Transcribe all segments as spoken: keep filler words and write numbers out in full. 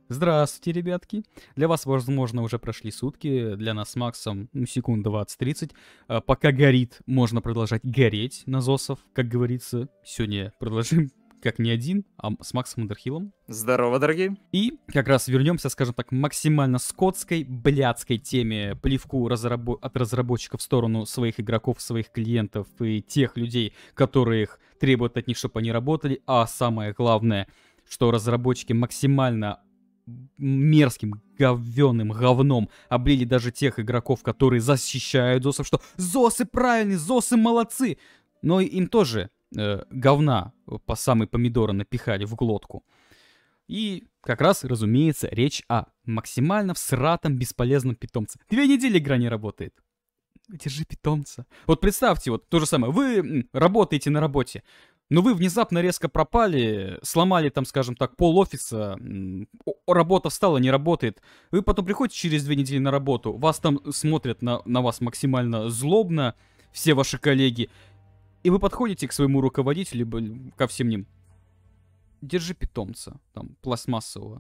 Здравствуйте, ребятки. Для вас, возможно, уже прошли сутки, для нас с Максом ну, секунд двадцать-тридцать. А, Пока горит, можно продолжать гореть на ЗОСов, как говорится. Сегодня продолжим как не один, а с Максом Андерхиллом. Здорово, дорогие. И как раз вернемся, скажем так, максимально скотской, блядской теме плевку разрабо- от разработчиков в сторону своих игроков, своих клиентов и тех людей, которых требуют от них, чтобы они работали. А самое главное, что разработчики максимально мерзким, говёным говном облили даже тех игроков, которые защищают ЗОСов, что ЗОСы правильные, ЗОСы молодцы. Но им тоже э, говна по самые помидоры напихали в глотку. И как раз, разумеется, речь о максимально всратом бесполезном питомце. Две недели игра не работает. Держи питомца. Вот представьте, вот то же самое. Вы м, работаете на работе, но вы внезапно резко пропали, сломали там, скажем так, пол офиса, м, о- работа встала, не работает. Вы потом приходите через две недели на работу, вас там смотрят на, на вас максимально злобно, все ваши коллеги, и вы подходите к своему руководителю, либо ко всем ним. Держи питомца, там, пластмассового.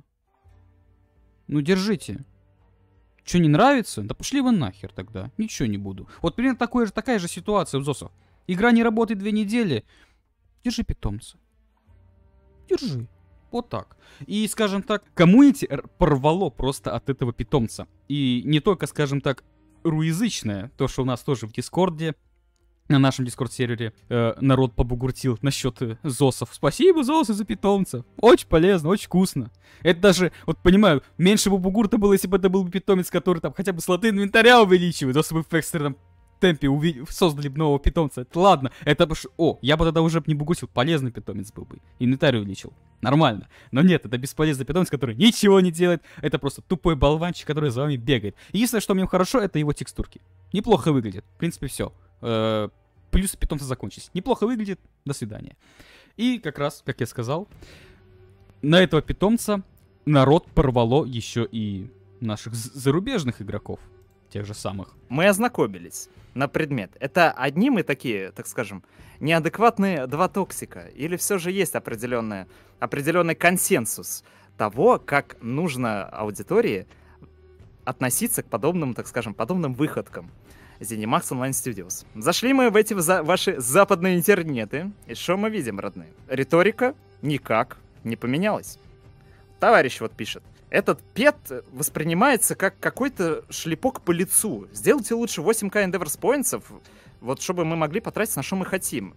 Ну, держите. Что, не нравится? Да пошли вы нахер тогда. Ничего не буду. Вот примерно такое же, такая же ситуация в ЗОСах. Игра не работает две недели. Держи питомца. Держи. Вот так. И, скажем так, коммунити р- порвало просто от этого питомца. И не только, скажем так, руязычное, то, что у нас тоже в Дискорде, на нашем Дискорд-сервере э, народ побугуртил насчет э, ЗОСов. Спасибо, ЗОСы, за питомца. Очень полезно, очень вкусно. Это даже, вот понимаю, меньше бы бугурта было, если бы это был бы питомец, который там хотя бы слоты инвентаря увеличивает, если бы в экстренном темпе уви- создали бы нового питомца. Это ладно, это бы... ш- О, я бы тогда уже б не бугуртил, полезный питомец был бы. Инвентарь увеличил. Нормально. Но нет, это бесполезный питомец, который ничего не делает. Это просто тупой болванчик, который за вами бегает. Единственное, что в нем хорошо, это его текстурки. Неплохо выглядит. В принципе, все. Э, Плюсы питомца закончились. Неплохо выглядит. До свидания. И как раз, как я сказал, на этого питомца народ порвало еще и наших з- зарубежных игроков. Тех же самых. Мы ознакомились на предмет. Это одни мы такие, так скажем, неадекватные два токсика? Или все же есть определенная, определенный консенсус того, как нужно аудитории относиться к подобным, так скажем, подобным выходкам ZeniMax Online Studios? Зашли мы в эти за- ваши западные интернеты, и что мы видим, родные? Риторика никак не поменялась. Товарищ вот пишет. Этот пет воспринимается как какой-то шлепок по лицу. Сделайте лучше восемь ка Endeavors Points, вот чтобы мы могли потратить на что мы хотим.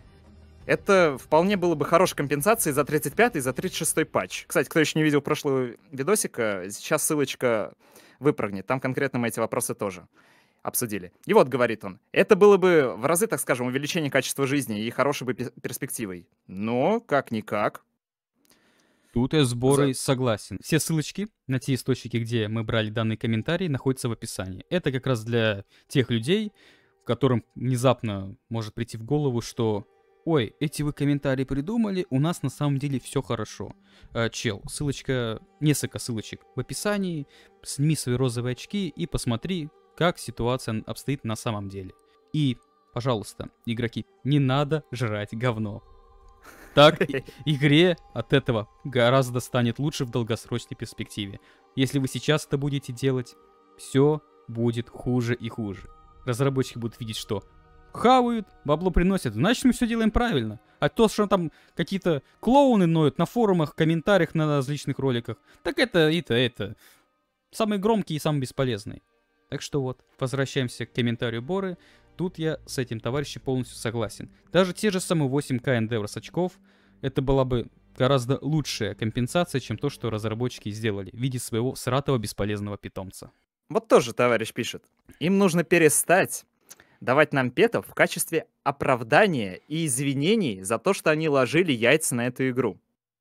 Это вполне было бы хорошей компенсацией за тридцать пятый и за тридцать шестой патч. Кстати, кто еще не видел прошлого видосика, сейчас ссылочка выпрыгнет. Там конкретно мы эти вопросы тоже обсудили. И вот, говорит он, это было бы в разы, так скажем, увеличение качества жизни и хорошей бы пе- перспективой. Но, как-никак. Тут я с За- Борой согласен. Все ссылочки на те источники, где мы брали данные комментарии, находятся в описании. Это как раз для тех людей, которым внезапно может прийти в голову, что «Ой, эти вы комментарии придумали, у нас на самом деле все хорошо». А, чел, ссылочка, несколько ссылочек в описании, сними свои розовые очки и посмотри, как ситуация обстоит на самом деле. И, пожалуйста, игроки, не надо жрать говно. Так и- игре от этого гораздо станет лучше в долгосрочной перспективе. Если вы сейчас это будете делать, все будет хуже и хуже. Разработчики будут видеть, что хавают, бабло приносят, значит мы все делаем правильно. А то, что там какие-то клоуны ноют на форумах, комментариях на различных роликах, так это, это, это, самые громкие и самые бесполезные. Так что вот, возвращаемся к комментарию Боры. Тут я с этим товарищем полностью согласен. Даже те же самые восемь ка Endeavors очков, это была бы гораздо лучшая компенсация, чем то, что разработчики сделали в виде своего сратого бесполезного питомца. Вот тоже товарищ пишет. Им нужно перестать давать нам петов в качестве оправдания и извинений за то, что они ложили яйца на эту игру.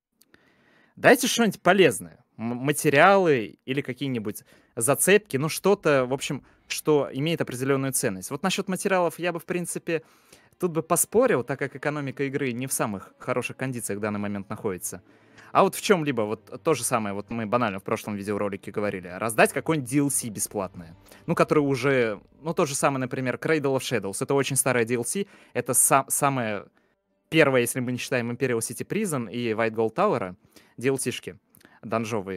Дайте что-нибудь полезное. М- материалы или какие-нибудь зацепки, ну что-то, в общем, что имеет определенную ценность. Вот насчет материалов я бы, в принципе, тут бы поспорил, так как экономика игры не в самых хороших кондициях в данный момент находится. А вот в чем-либо, вот то же самое, вот мы банально в прошлом видеоролике говорили, раздать какой-нибудь ди эл си бесплатное. Ну, который уже, ну, тот же самый, например, Cradle of Shadows. Это очень старая ди эл си, это сам, самое первое, если мы не считаем Imperial City Prison и White Gold Tower, ди эл си-шки данжовые.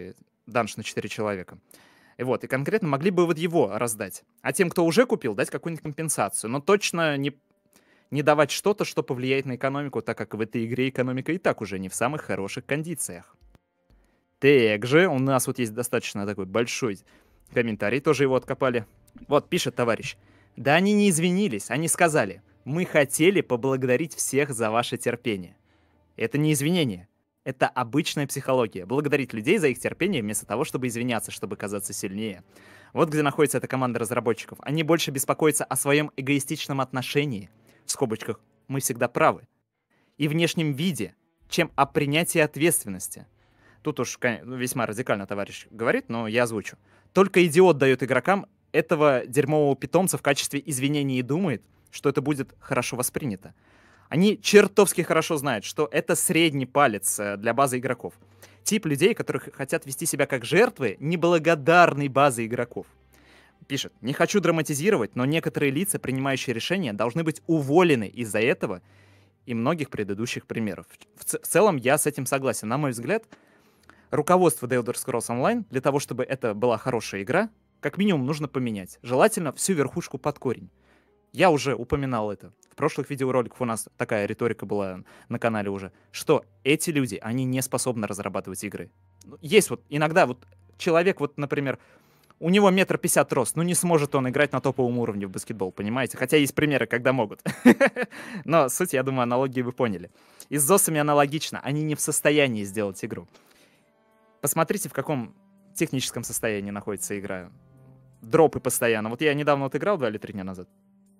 данж на четыре человека. И вот, и конкретно могли бы вот его раздать. А тем, кто уже купил, дать какую-нибудь компенсацию. Но точно не, не давать что-то, что повлияет на экономику, так как в этой игре экономика и так уже не в самых хороших кондициях. Также у нас вот есть достаточно такой большой комментарий, тоже его откопали. Вот, пишет товарищ. Да они не извинились, они сказали, мы хотели поблагодарить всех за ваше терпение. Это не извинение. Это обычная психология. Благодарить людей за их терпение вместо того, чтобы извиняться, чтобы казаться сильнее. Вот где находится эта команда разработчиков. Они больше беспокоятся о своем эгоистичном отношении, в скобочках «мы всегда правы», и внешнем виде, чем о принятии ответственности. Тут уж весьма радикально товарищ говорит, но я озвучу. Только идиот дает игрокам этого дерьмового питомца в качестве извинений и думает, что это будет хорошо воспринято. Они чертовски хорошо знают, что это средний палец для базы игроков. Тип людей, которые хотят вести себя как жертвы неблагодарной базы игроков. Пишет, не хочу драматизировать, но некоторые лица, принимающие решения, должны быть уволены из-за этого и многих предыдущих примеров. В, ц- в целом я с этим согласен. На мой взгляд, руководство The Elder Scrolls Online для того, чтобы это была хорошая игра, как минимум нужно поменять. Желательно всю верхушку под корень. Я уже упоминал это. В прошлых видеороликах у нас такая риторика была на канале уже, что эти люди, они не способны разрабатывать игры. Есть вот иногда вот человек, вот, например, у него метр пятьдесят рост, ну не сможет он играть на топовом уровне в баскетбол, понимаете? Хотя есть примеры, когда могут. Но суть, я думаю, аналогии вы поняли. И с зосами аналогично, они не в состоянии сделать игру. Посмотрите, в каком техническом состоянии находится игра. Дропы постоянно. Вот я недавно вот играл два или три дня назад.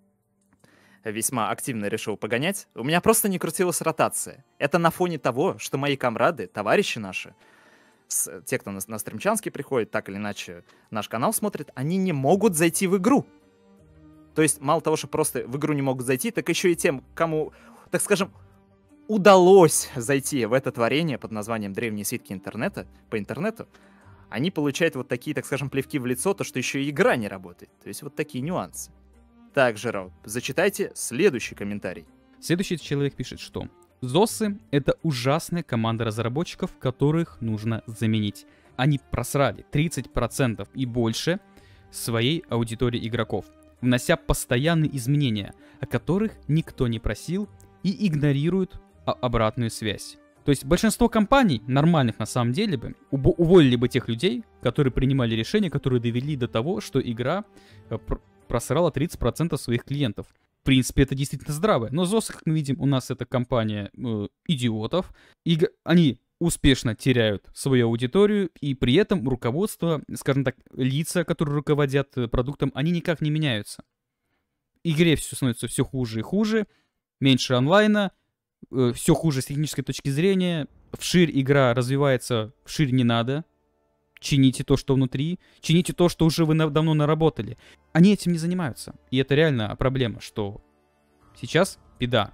Весьма активно решил погонять. У меня просто не крутилась ротация. Это на фоне того, что мои комрады, товарищи наши, с, те, кто на, на стримчанский приходит, так или иначе наш канал смотрит, они не могут зайти в игру. То есть мало того, что просто в игру не могут зайти, так еще и тем, кому, так скажем, удалось зайти в это творение под названием «Древние свитки интернета» по интернету, они получают вот такие, так скажем, плевки в лицо, то, что еще и игра не работает. То есть вот такие нюансы. Также, Рау, зачитайте следующий комментарий. Следующий человек пишет, что зосы — это ужасная команда разработчиков, которых нужно заменить. Они просрали тридцать процентов и больше своей аудитории игроков, внося постоянные изменения, о которых никто не просил, и игнорируют обратную связь. То есть большинство компаний, нормальных на самом деле бы, убо- уволили бы тех людей, которые принимали решения, которые довели до того, что игра э, пр- просрала тридцать процентов своих клиентов. В принципе, это действительно здраво. Но зосы, как мы видим, у нас это компания э, идиотов. И они успешно теряют свою аудиторию, и при этом руководство, скажем так, лица, которые руководят продуктом, они никак не меняются. Игре все становится все хуже и хуже, меньше онлайна, э, все хуже с технической точки зрения, вширь игра развивается, вширь не надо. Чините то, что внутри, чините то, что уже вы на- давно наработали. Они этим не занимаются. И это реально проблема, что сейчас беда.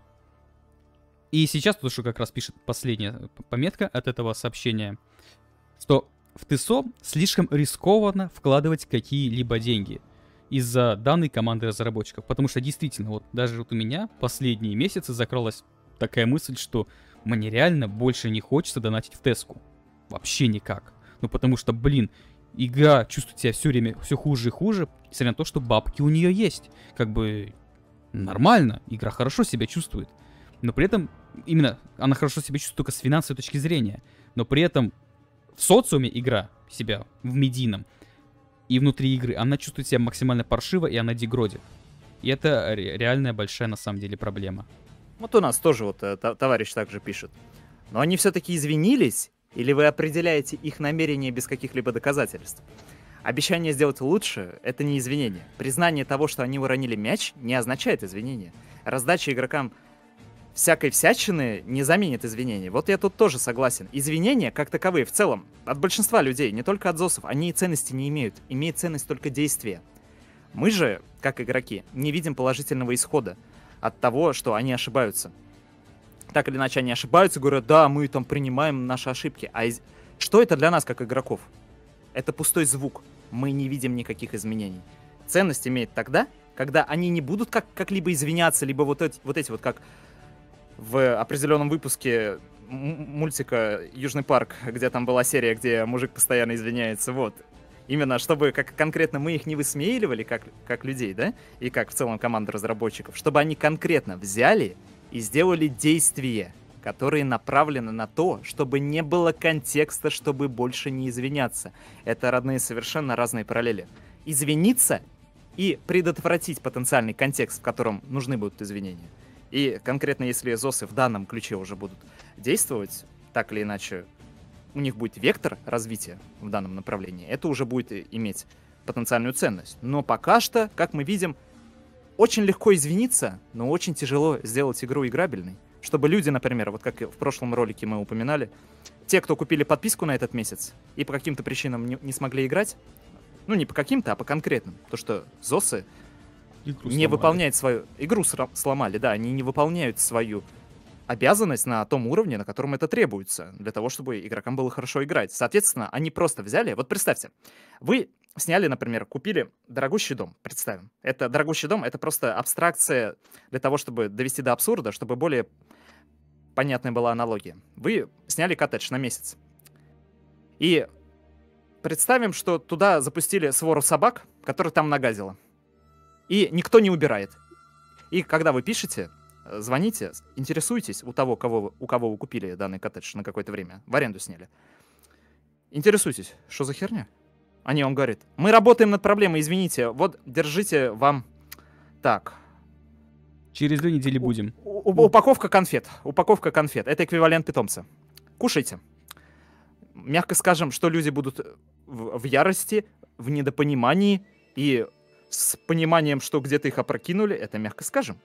И сейчас, то, что как раз пишет последняя пометка от этого сообщения, что в ТСО слишком рискованно вкладывать какие-либо деньги из-за данной команды разработчиков. Потому что действительно, вот даже вот у меня последние месяцы закралась такая мысль, что мне реально больше не хочется донатить в Теску. Вообще никак. Ну, потому что, блин, игра чувствует себя все время все хуже и хуже, несмотря на то, что бабки у нее есть. Как бы нормально, игра хорошо себя чувствует. Но при этом, именно, она хорошо себя чувствует только с финансовой точки зрения. Но при этом в социуме игра себя, в медийном, и внутри игры, она чувствует себя максимально паршиво, и она дегродит. И это ре- реальная большая, на самом деле, проблема. Вот у нас тоже вот э, т- товарищ также пишет. Но они все-таки извинились? Или вы определяете их намерения без каких-либо доказательств? Обещание сделать лучше — это не извинение. Признание того, что они уронили мяч, не означает извинение. Раздача игрокам всякой всячины не заменит извинения. Вот я тут тоже согласен. Извинения, как таковые, в целом, от большинства людей, не только от зосов, они и ценности не имеют. Имеет ценность только действие. Мы же, как игроки, не видим положительного исхода от того, что они ошибаются. Так или иначе, они ошибаются, говорят, да, мы там принимаем наши ошибки. А из... что это для нас, как игроков? Это пустой звук. Мы не видим никаких изменений. Ценность имеет тогда, когда они не будут как- как-либо извиняться, либо вот эти, вот эти вот, как в определенном выпуске мультика «Южный парк», где там была серия, где мужик постоянно извиняется, вот. Именно, чтобы как конкретно мы их не высмеивали, как, как людей, да, и как в целом команда разработчиков, чтобы они конкретно взяли и сделали действия, которые направлены на то, чтобы не было контекста, чтобы больше не извиняться. Это, родные, совершенно разные параллели. Извиниться и предотвратить потенциальный контекст, в котором нужны будут извинения. И конкретно, если ЗОСы в данном ключе уже будут действовать, так или иначе, у них будет вектор развития в данном направлении, это уже будет иметь потенциальную ценность. Но пока что, как мы видим, очень легко извиниться, но очень тяжело сделать игру играбельной. Чтобы люди, например, вот как в прошлом ролике мы упоминали, те, кто купили подписку на этот месяц и по каким-то причинам не, не смогли играть, ну не по каким-то, а по конкретным, то что ЗОСы игру не сломали. выполняют свою... Игру сломали, да, они не выполняют свою обязанность на том уровне, на котором это требуется, для того, чтобы игрокам было хорошо играть. Соответственно, они просто взяли... Вот представьте, вы сняли, например, купили дорогущий дом, представим. Это дорогущий дом, это просто абстракция для того, чтобы довести до абсурда, чтобы более понятная была аналогия. Вы сняли коттедж на месяц. И представим, что туда запустили свору собак, которая там нагазила. И никто не убирает. И когда вы пишете, звоните, интересуйтесь у того, кого вы, у кого вы купили данный коттедж на какое-то время, в аренду сняли. Интересуйтесь, что за херня? Они вам говорят, мы работаем над проблемой, извините, вот держите вам... Так. Через две недели будем. У- у- упаковка конфет. Упаковка конфет. Это эквивалент питомца. Кушайте. Мягко скажем, что люди будут в, в ярости, в недопонимании и с пониманием, что где-то их опрокинули, это мягко скажем.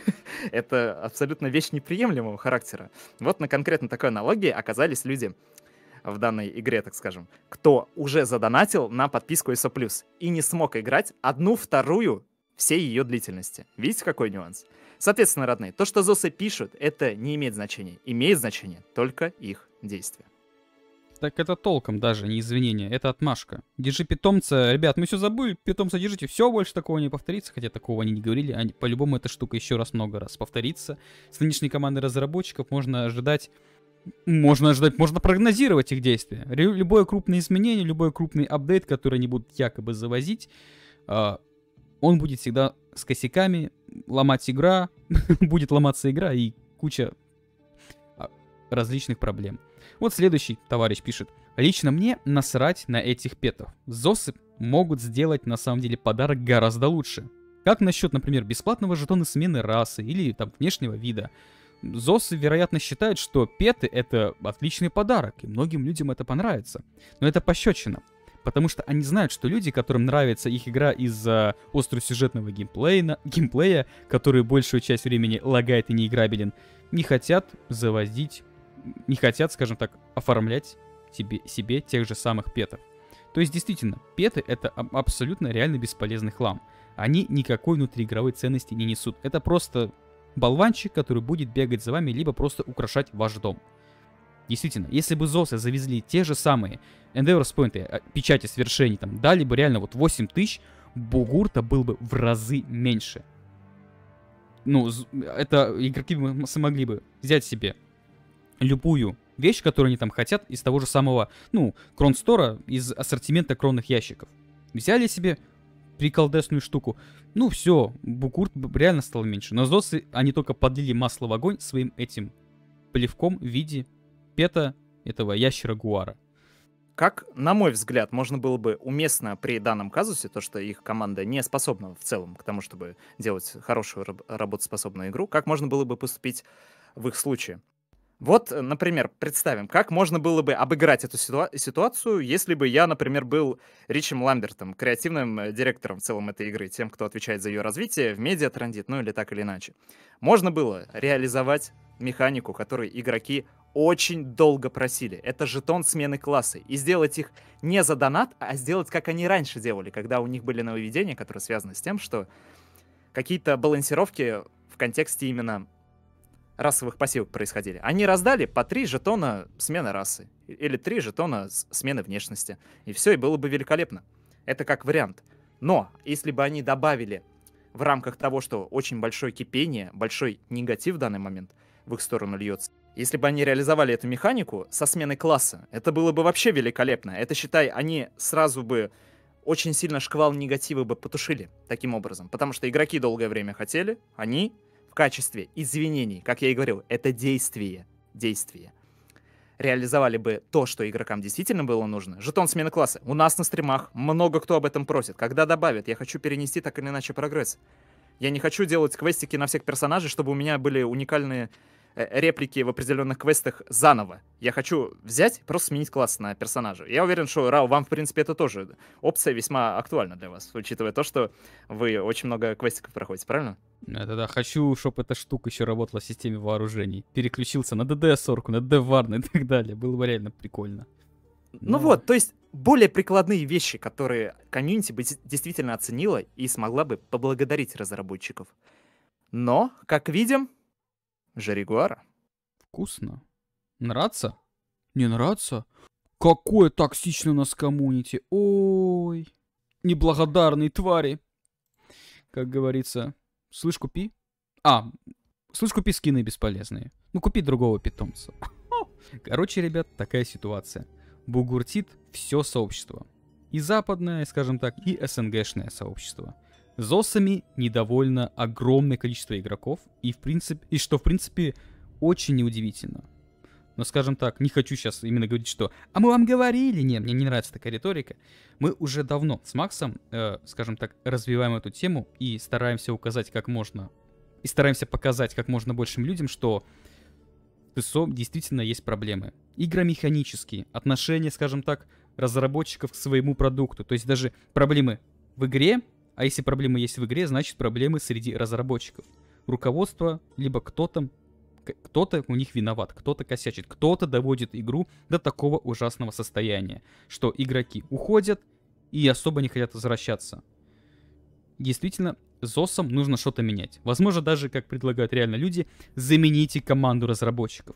Это абсолютно вещь неприемлемого характера. Вот на конкретно такой аналогии оказались люди в данной игре, так скажем, кто уже задонатил на подписку ИСО плюс и не смог играть одну вторую всей ее длительности. Видите, какой нюанс? Соответственно, родные, то, что ЗОСы пишут, это не имеет значения. Имеет значение только их действия. Так это толком даже не извинение, это отмашка. Держи питомца, ребят, мы все забыли, питомца держите, все, больше такого не повторится, хотя такого они не говорили, они, по-любому эта штука еще раз много раз повторится. С нынешней командой разработчиков можно ожидать, можно ожидать, можно прогнозировать их действия. Рю- любое крупное изменение, любой крупный апдейт, который они будут якобы завозить, э, он будет всегда с косяками, ломать игра, будет ломаться игра и куча различных проблем. Вот следующий товарищ пишет. Лично мне насрать на этих петов. ЗОСы могут сделать на самом деле подарок гораздо лучше. Как насчет, например, бесплатного жетона смены расы или там внешнего вида? ЗОСы, вероятно, считают, что петы — это отличный подарок, и многим людям это понравится. Но это пощечина. Потому что они знают, что люди, которым нравится их игра из-за остросюжетного геймплея, геймплея, который большую часть времени лагает и неиграбелен, не хотят завозить, не хотят, скажем так, оформлять себе, себе тех же самых петов. То есть, действительно, петы — это абсолютно реально бесполезный хлам. Они никакой внутриигровой ценности не несут. Это просто болванчик, который будет бегать за вами, либо просто украшать ваш дом. Действительно, если бы ЗОСы завезли те же самые Endeavor's Point, печати свершений, там, дали бы реально вот восемь тысяч, бугурта был бы в разы меньше. Ну, это игроки смогли бы взять себе любую вещь, которую они там хотят, из того же самого, ну, кронстора, из ассортимента кронных ящиков. Взяли себе приколдесную штуку. Ну, все, бугурт реально стал меньше. Но ЗОСы, они только подлили масло в огонь своим этим плевком в виде пета этого ящера-гуара. Как, на мой взгляд, можно было бы уместно при данном казусе, то, что их команда не способна в целом к тому, чтобы делать хорошую раб- работоспособную игру, как можно было бы поступить в их случае? Вот, например, представим, как можно было бы обыграть эту ситуа- ситуацию, если бы я, например, был Ричем Ламбертом, креативным директором в целом этой игры, тем, кто отвечает за ее развитие в медиа Трандит, ну или так или иначе. Можно было реализовать механику, которую игроки очень долго просили. Это жетон смены класса. И сделать их не за донат, а сделать, как они раньше делали, когда у них были нововведения, которые связаны с тем, что какие-то балансировки в контексте именно расовых пассивок происходили. Они раздали по три жетона смены расы. Или три жетона смены внешности. И все, и было бы великолепно. Это как вариант. Но, если бы они добавили в рамках того, что очень большое кипение, большой негатив в данный момент в их сторону льется, Если бы они реализовали эту механику со сменой класса, это было бы вообще великолепно. Это, считай, они сразу бы очень сильно шквал негатива бы потушили таким образом. Потому что игроки долгое время хотели, они в качестве извинений, как я и говорил, это действие, действие, реализовали бы то, что игрокам действительно было нужно. Жетон смены класса. У нас на стримах много кто об этом просит. Когда добавят, я хочу перенести так или иначе прогресс. Я не хочу делать квестики на всех персонажей, чтобы у меня были уникальные реплики в определенных квестах заново. Я хочу взять и просто сменить класс на персонажа. Я уверен, что, Рау, вам, в принципе, это тоже опция весьма актуальна для вас, учитывая то, что вы очень много квестиков проходите, правильно? Да-да, хочу, чтобы эта штука еще работала в системе вооружений. Переключился на ДД-сорку, на ДД-варну и так далее. Было бы реально прикольно. Но... Ну вот, то есть более прикладные вещи, которые комьюнити бы действительно оценила и смогла бы поблагодарить разработчиков. Но, как видим, Жаригуара. Вкусно. Нравится? Не нравится? Какое токсичное у нас комьюнити. Ой. Неблагодарные твари. Как говорится. Слышь, купи. А, слышь, купи скины бесполезные. Ну, купи другого питомца. Короче, ребят, такая ситуация. Бугуртит все сообщество. И западное, скажем так, и СНГшное сообщество. Зосами недовольно огромное количество игроков, и, в принципе, и что, в принципе, очень неудивительно. Но, скажем так, не хочу сейчас именно говорить, что «а мы вам говорили». Нет, мне не нравится такая риторика. Мы уже давно с Максом, э, скажем так, развиваем эту тему и стараемся указать как можно, и стараемся показать как можно большим людям, что в ТСО действительно есть проблемы. Игромеханические, отношения, скажем так, разработчиков к своему продукту. То есть даже проблемы в игре. А если проблемы есть в игре, значит проблемы среди разработчиков. Руководство, либо кто-то, кто-то у них виноват, кто-то косячит, кто-то доводит игру до такого ужасного состояния, что игроки уходят и особо не хотят возвращаться. Действительно, зосам нужно что-то менять. Возможно, даже, как предлагают реально люди, замените команду разработчиков.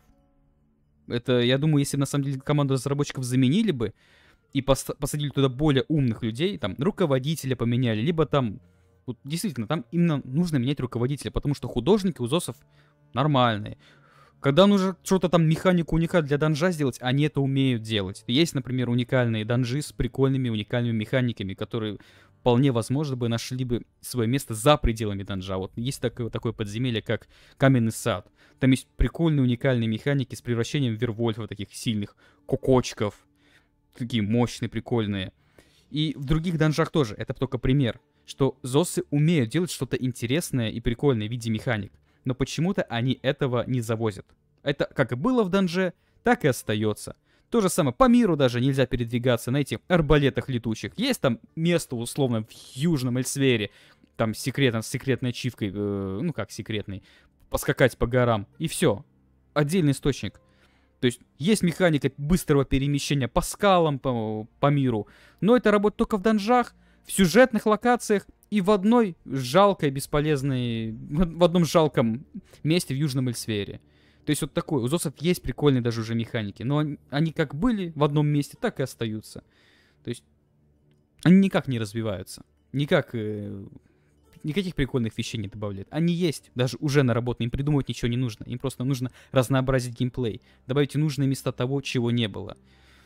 Это, я думаю, если на самом деле команду разработчиков заменили бы, и пос- посадили туда более умных людей, там, руководителя поменяли, либо там, вот, действительно, там именно нужно менять руководителя, потому что художники у зосов нормальные. Когда нужно что-то там, механику уникальную для данжа сделать, они это умеют делать. Есть, например, уникальные данжи с прикольными уникальными механиками, которые вполне возможно бы нашли бы свое место за пределами данжа. Вот есть такое, такое подземелье, как Каменный сад. Там есть прикольные уникальные механики с превращением Вервольфа, таких сильных кукочков. Такие мощные, прикольные. И в других данжах тоже. Это только пример. Что зосы умеют делать что-то интересное и прикольное в виде механик. Но почему-то они этого не завозят. Это как и было в данже, так и остается. То же самое по миру даже нельзя передвигаться на этих арбалетах летучих. Есть там место, условно, в Южном Эльсвере. Там секретно, с секретной ачивкой, э, ну как секретной, поскакать по горам. И все. Отдельный источник. То есть есть механика быстрого перемещения по скалам, по, по миру, но это работает только в данжах, в сюжетных локациях и в одной жалкой, бесполезной, в одном жалком месте в Южном Эльсвере. То есть вот такой, у зосов есть прикольные даже уже механики, но они, они как были в одном месте, так и остаются. То есть они никак не развиваются, никак... Э, Никаких прикольных вещей не добавляют. Они есть, даже уже наработаны, им придумывать ничего не нужно. Им просто нужно разнообразить геймплей. Добавить нужные места того, чего не было.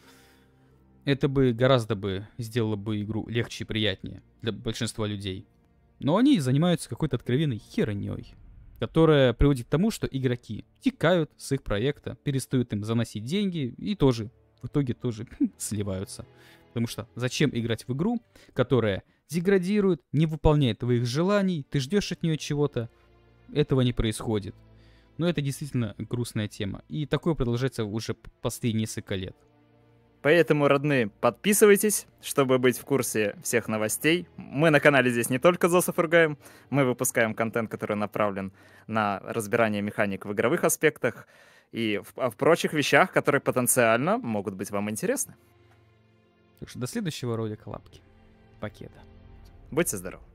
Это бы гораздо бы сделало бы игру легче и приятнее для большинства людей. Но они занимаются какой-то откровенной херней, которая приводит к тому, что игроки текают с их проекта, перестают им заносить деньги и тоже, в итоге тоже сливаются. Потому что зачем играть в игру, которая деградирует, не выполняет твоих желаний, ты ждешь от нее чего-то, этого не происходит. Но это действительно грустная тема. И такое продолжается уже последние несколько лет. Поэтому, родные, подписывайтесь, чтобы быть в курсе всех новостей. Мы на канале здесь не только зосов ругаем, мы выпускаем контент, который направлен на разбирание механик в игровых аспектах и в, в прочих вещах, которые потенциально могут быть вам интересны. Так что до следующего ролика, лапки. Покеда. Будьте здоровы.